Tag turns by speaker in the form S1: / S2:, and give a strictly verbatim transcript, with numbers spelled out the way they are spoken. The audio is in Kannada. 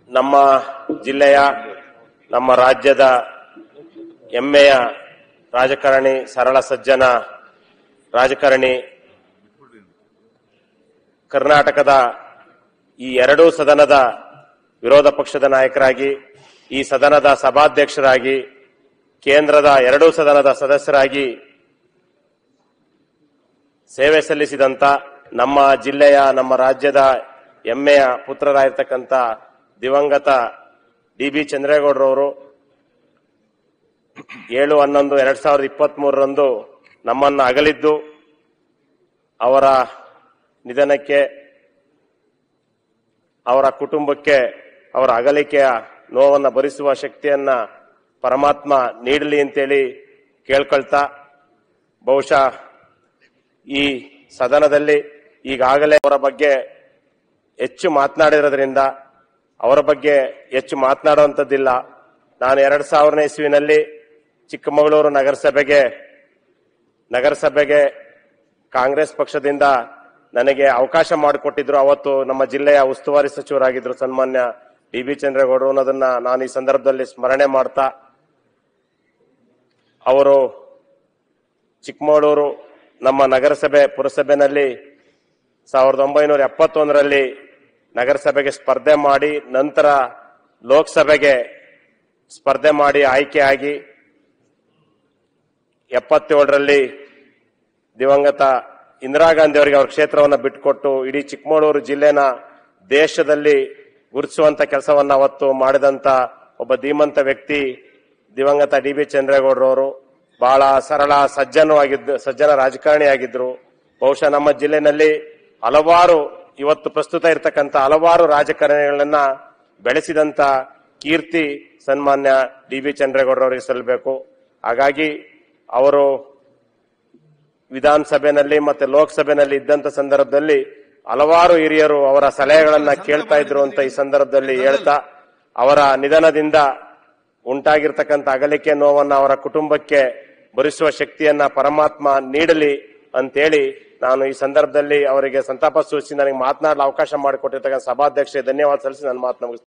S1: ನಮ್ಮ ಜಿಲ್ಲೆಯ ನಮ್ಮ ರಾಜ್ಯದ ಹೆಮ್ಮೆಯ ರಾಜಕಾರಣಿ, ಸರಳ ಸಜ್ಜನ ರಾಜಕಾರಣಿ, ಕರ್ನಾಟಕದ ಈ ಎರಡೂ ಸದನದ ವಿರೋಧ ಪಕ್ಷದ ನಾಯಕರಾಗಿ, ಈ ಸದನದ ಸಭಾಧ್ಯಕ್ಷರಾಗಿ, ಕೇಂದ್ರದ ಎರಡೂ ಸದನದ ಸದಸ್ಯರಾಗಿ ಸೇವೆ ಸಲ್ಲಿಸಿದಂತ ನಮ್ಮ ಜಿಲ್ಲೆಯ ನಮ್ಮ ರಾಜ್ಯದ ಹೆಮ್ಮೆಯ ಪುತ್ರರಾಗಿರ್ತಕ್ಕಂಥ ದಿವಂಗತ ಡಿ ಬಿ ಚಂದ್ರೇಗೌಡರವರು ಏಳು ಹನ್ನೊಂದು ಎರಡ್ ಸಾವಿರದ ಇಪ್ಪತ್ತ್ ಮೂರರಂದು ನಮ್ಮನ್ನು ಅಗಲಿದ್ದು, ಅವರ ನಿಧನಕ್ಕೆ, ಅವರ ಕುಟುಂಬಕ್ಕೆ ಅವರ ಅಗಲಿಕೆಯ ನೋವನ್ನು ಭರಿಸುವ ಶಕ್ತಿಯನ್ನ ಪರಮಾತ್ಮ ನೀಡಲಿ ಅಂತೇಳಿ ಕೇಳ್ಕೊಳ್ತಾ, ಬಹುಶಃ ಈ ಸದನದಲ್ಲಿ ಈಗಾಗಲೇ ಅವರ ಬಗ್ಗೆ ಹೆಚ್ಚು ಮಾತನಾಡಿರೋದ್ರಿಂದ ಅವರ ಬಗ್ಗೆ ಹೆಚ್ಚು ಮಾತನಾಡುವಂಥದ್ದಿಲ್ಲ. ನಾನು ಎರಡ್ ಸಾವಿರನೇ ಇಸ್ವಿನಲ್ಲಿ ಚಿಕ್ಕಮಗಳೂರು ನಗರಸಭೆಗೆ ನಗರಸಭೆಗೆ ಕಾಂಗ್ರೆಸ್ ಪಕ್ಷದಿಂದ ನನಗೆ ಅವಕಾಶ ಮಾಡಿಕೊಟ್ಟಿದ್ರು. ಅವತ್ತು ನಮ್ಮ ಜಿಲ್ಲೆಯ ಉಸ್ತುವಾರಿ ಸಚಿವರಾಗಿದ್ರು ಸನ್ಮಾನ್ಯ ಡಿ ಬಿ ಚಂದ್ರೇಗೌಡರು ಅನ್ನೋದನ್ನ ನಾನು ಈ ಸಂದರ್ಭದಲ್ಲಿ ಸ್ಮರಣೆ ಮಾಡ್ತಾ, ಅವರು ಚಿಕ್ಕಮಗಳೂರು ನಮ್ಮ ನಗರಸಭೆ ಪುರಸಭೆನಲ್ಲಿ ಸಾವಿರದ ಒಂಬೈನೂರ ಎಪ್ಪತ್ತೊಂದರಲ್ಲಿ ನಗರಸಭೆಗೆ ಸ್ಪರ್ಧೆ ಮಾಡಿ, ನಂತರ ಲೋಕಸಭೆಗೆ ಸ್ಪರ್ಧೆ ಮಾಡಿ ಆಯ್ಕೆಯಾಗಿ ಎಪ್ಪತ್ತೇಳರಲ್ಲಿ ದಿವಂಗತ ಇಂದಿರಾ ಗಾಂಧಿ ಅವರಿಗೆ ಅವರ ಕ್ಷೇತ್ರವನ್ನು ಬಿಟ್ಟುಕೊಟ್ಟು ಇಡೀ ಚಿಕ್ಕಮಗಳೂರು ಜಿಲ್ಲೆನ ದೇಶದಲ್ಲಿ ಗುರುತಿಸುವಂತ ಕೆಲಸವನ್ನ ಅವತ್ತು ಮಾಡಿದಂತ ಒಬ್ಬ ಧೀಮಂತ ವ್ಯಕ್ತಿ ದಿವಂಗತ ಡಿ ಬಿ ಚಂದ್ರೇಗೌಡರವರು. ಬಹಳ ಸರಳ ಸಜ್ಜನವಾಗಿದ್ದು ಸಜ್ಜನ ರಾಜಕಾರಣಿಯಾಗಿದ್ರು. ಬಹುಶಃ ನಮ್ಮ ಜಿಲ್ಲೆನಲ್ಲಿ ಹಲವಾರು ಇವತ್ತು ಪ್ರಸ್ತುತ ಇರತಕ್ಕಂಥ ಹಲವಾರು ರಾಜಕಾರಣಿಗಳನ್ನ ಬೆಳೆಸಿದಂತ ಕೀರ್ತಿ ಸನ್ಮಾನ್ಯ ಡಿ ಬಿ ಚಂದ್ರೇಗೌಡರವರಿಗೆ ಸಲ್ಲಬೇಕು. ಹಾಗಾಗಿ ಅವರು ವಿಧಾನಸಭೆಯಲ್ಲಿ ಮತ್ತೆ ಲೋಕಸಭೆಯಲ್ಲಿ ಇದ್ದಂತ ಸಂದರ್ಭದಲ್ಲಿ ಹಲವಾರು ಹಿರಿಯರು ಅವರ ಸಲಹೆಗಳನ್ನ ಕೇಳ್ತಾ ಇದ್ರು ಅಂತ ಈ ಸಂದರ್ಭದಲ್ಲಿ ಹೇಳ್ತಾ, ಅವರ ನಿಧನದಿಂದ ಉಂಟಾಗಿರ್ತಕ್ಕಂಥ ಅಗಲಿಕೆ ನೋವನ್ನ ಅವರ ಕುಟುಂಬಕ್ಕೆ ಭರಿಸುವ ಶಕ್ತಿಯನ್ನ ಪರಮಾತ್ಮ ನೀಡಲಿ ಅಂತೇಳಿ ನಾನು ಈ ಸಂದರ್ಭದಲ್ಲಿ ಅವರಿಗೆ ಸಂತಾಪ ಸೂಚಿಸಿ ನನಗೆ ಮಾತನಾಡಲು ಅವಕಾಶ ಮಾಡಿಕೊಟ್ಟಿರ್ತಕ್ಕಂಥ ಸಭಾಧ್ಯಕ್ಷರಿಗೆ ಧನ್ಯವಾದ ಸಲ್ಲಿಸಿ ನನ್ನ ಮಾತನ್ನ ಮುಗಿಸ್ತೇನೆ.